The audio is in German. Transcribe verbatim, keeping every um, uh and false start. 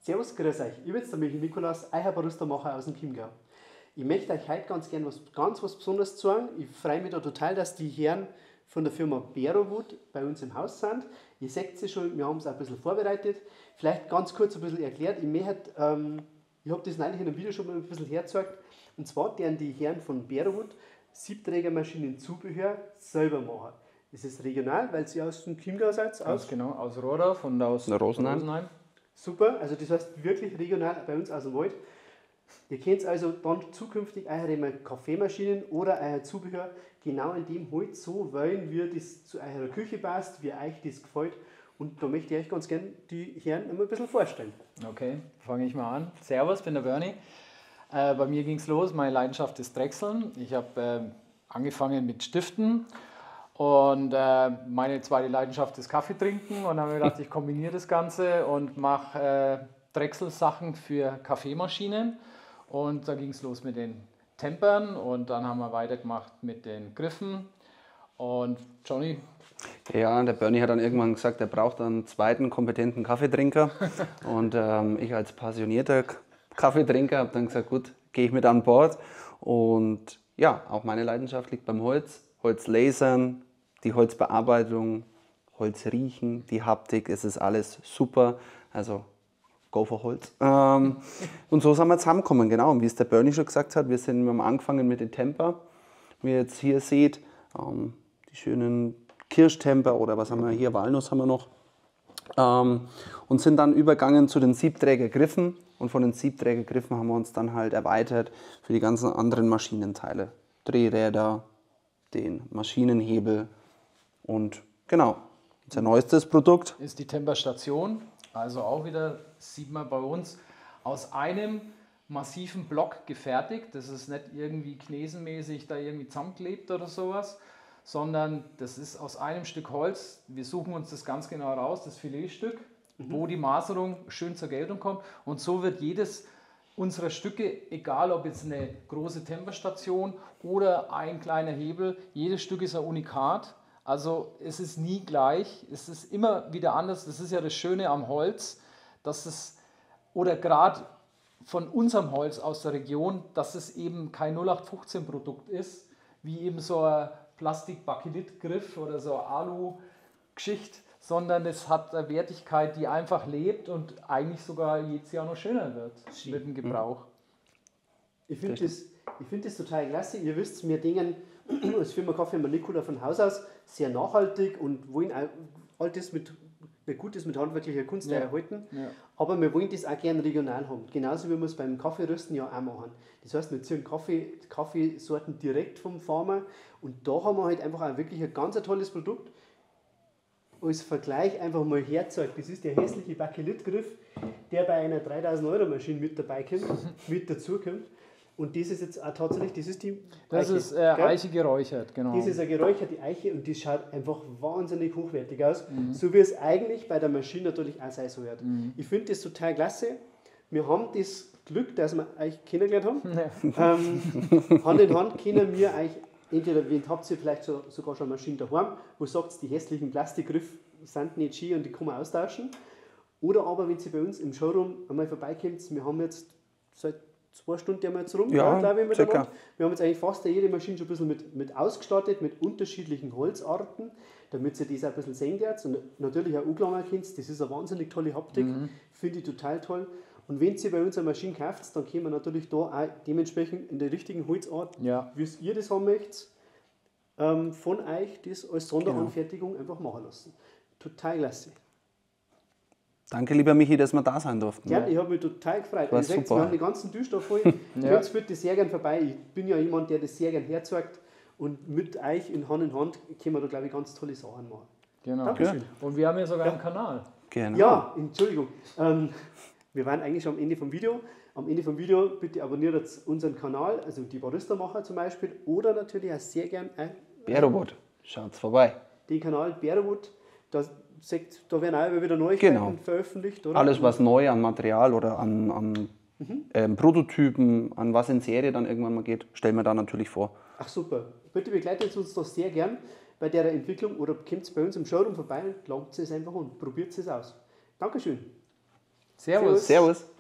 Servus, grüß euch. Ich bin jetzt der Michi Nikolaus, euer Barista-Macher aus dem Chiemgau. Ich möchte euch heute ganz gerne was ganz was Besonderes sagen. Ich freue mich da total, dass die Herren von der Firma Berowood bei uns im Haus sind. Ihr seht sie schon, wir haben es auch ein bisschen vorbereitet. Vielleicht ganz kurz ein bisschen erklärt. Ich, möchte, ähm, ich habe das neulich in einem Video schon mal ein bisschen hergezeigt. Und zwar deren die Herren von Berowood Siebträgermaschinen Zubehör selber machen. Das ist regional, weil sie aus dem Chiemgau seid. Ganz genau, aus Rohrdorf und aus Rosenheim. Rosenheim. Super, also das heißt wirklich regional bei uns aus dem Wald. Ihr könnt also dann zukünftig eure Kaffeemaschinen oder euer Zubehör genau in dem Holz so wählen, wie das zu eurer Küche passt, wie euch das gefällt. Und da möchte ich euch ganz gerne die Herren immer ein bisschen vorstellen. Okay, fange ich mal an. Servus, bin der Bernie. Äh, bei mir ging es los, meine Leidenschaft ist Drechseln. Ich habe äh, angefangen mit Stiften und äh, meine zweite Leidenschaft ist Kaffee trinken. Und dann habe ich gedacht, ich kombiniere das Ganze und mache äh, Drechselsachen für Kaffeemaschinen. Und da ging es los mit den Tempern und dann haben wir weitergemacht mit den Griffen. Und Johnny? Ja, der Bernie hat dann irgendwann gesagt, er braucht einen zweiten kompetenten Kaffeetrinker. Und ähm, ich als passionierter Kaffeetrinker habe dann gesagt, gut, gehe ich mit an Bord. Und ja, auch meine Leidenschaft liegt beim Holz. Holz lasern, die Holzbearbeitung, Holz riechen, die Haptik, es ist alles super. Also go for Holz. Ähm, und so sind wir zusammengekommen, genau. Und wie es der Bernie schon gesagt hat, wir, sind, wir haben angefangen mit den Temper. Wie ihr jetzt hier seht, ähm, die schönen Kirschtemper oder was haben wir hier, Walnuss haben wir noch. Ähm, und sind dann übergegangen zu den Siebträgergriffen. Und von den Siebträgergriffen haben wir uns dann halt erweitert für die ganzen anderen Maschinenteile. Drehräder, den Maschinenhebel und genau, unser neuestes Produkt ist die Temperstation. Also auch wieder, sieht man bei uns, aus einem massiven Block gefertigt. Das ist nicht irgendwie knesenmäßig da irgendwie zusammengeklebt oder sowas, sondern das ist aus einem Stück Holz. Wir suchen uns das ganz genau raus, das Filetstück, mhm. wo die Maserung schön zur Geltung kommt. Und so wird jedes unserer Stücke, egal ob jetzt eine große Temperstation oder ein kleiner Hebel, jedes Stück ist ein Unikat. Also es ist nie gleich, es ist immer wieder anders. Das ist ja das Schöne am Holz, dass es, oder gerade von unserem Holz aus der Region, dass es eben kein null acht fünfzehn Produkt ist, wie eben so ein Plastik-Bakelit-Griff oder so eine Alu-Geschichte, sondern es hat eine Wertigkeit, die einfach lebt und eigentlich sogar jedes Jahr noch schöner wird Schön. mit dem Gebrauch. Ich finde das, ich find das total klasse. Ihr wisst, wir denken als Firma Kaffee Nikola von Haus aus sehr nachhaltig und wollen auch all das mit, mit Gutes mit handwerklicher Kunst Ja. erhalten. Ja. Aber wir wollen das auch gerne regional haben. Genauso wie wir es beim Kaffeerösten ja auch machen. Das heißt, wir ziehen Kaffee, Kaffeesorten direkt vom Farmer und da haben wir halt einfach auch wirklich ein ganz ein tolles Produkt. Als Vergleich einfach mal herzeigt, das ist der hässliche Bakelit-Griff, der bei einer dreitausend Euro Maschine mit dabei kommt, mit dazukommt. Und das ist jetzt auch tatsächlich, das ist die Das Eiche, ist äh, gell? Eiche geräuchert, genau. Das ist eine geräucherte Eiche und das schaut einfach wahnsinnig hochwertig aus, mhm. so wie es eigentlich bei der Maschine natürlich auch sein soll. Mhm. Ich finde das total klasse. Wir haben das Glück, dass wir euch kennengelernt haben. Ja. Ähm, Hand in Hand können wir euch, entweder wen habt ihr vielleicht so, sogar schon Maschinen daheim, wo sagt, die hässlichen Plastikgriffe sind nicht schön und die kann man austauschen. Oder aber, wenn ihr bei uns im Showroom einmal vorbeikommt, wir haben jetzt seit zwei Stunden haben wir jetzt rum, ja, glaube ich, circa. miteinander. Wir haben jetzt eigentlich fast jede Maschine schon ein bisschen mit, mit ausgestattet, mit unterschiedlichen Holzarten, damit ihr das auch ein bisschen sehen könnt. Und natürlich auch angelangen könnt, das ist eine wahnsinnig tolle Haptik, mhm. finde ich total toll. Und wenn ihr bei uns eine Maschine kauft, dann können wir natürlich da auch dementsprechend in der richtigen Holzart, ja. wie ihr das haben möchtet, ähm, von euch das als Sonderanfertigung genau. einfach machen lassen. Total klasse. Danke, lieber Michi, dass wir da sein durften. Ja, ich habe mich total gefreut. War Ihr seht, wir haben den ganzen Tisch da voll. Ja. Jetzt führt das sehr gern vorbei. Ich bin ja jemand, der das sehr gern herzeigt. Und mit euch in Hand in Hand können wir da, glaube ich, ganz tolle Sachen machen. Genau. Dankeschön. Und wir haben ja sogar Ja. einen Kanal. Genau. Ja, Entschuldigung. Ähm, wir waren eigentlich schon am Ende vom Video. Am Ende vom Video bitte abonniert jetzt unseren Kanal, also die Barista-Macher zum Beispiel. Oder natürlich auch sehr gern äh, Berowood, schaut's vorbei. den Kanal Berowood. Da, seht, da werden auch immer wieder Neuigkeiten Genau. veröffentlicht. Oder? Alles, was neu an Material oder an, an Mhm. ähm, Prototypen, an was in Serie dann irgendwann mal geht, stellen wir da natürlich vor. Ach super. Bitte begleitet uns doch sehr gern bei der Entwicklung oder kommt bei uns im Showroom vorbei, langt es einfach an, probiert es aus. Dankeschön. Servus. Servus.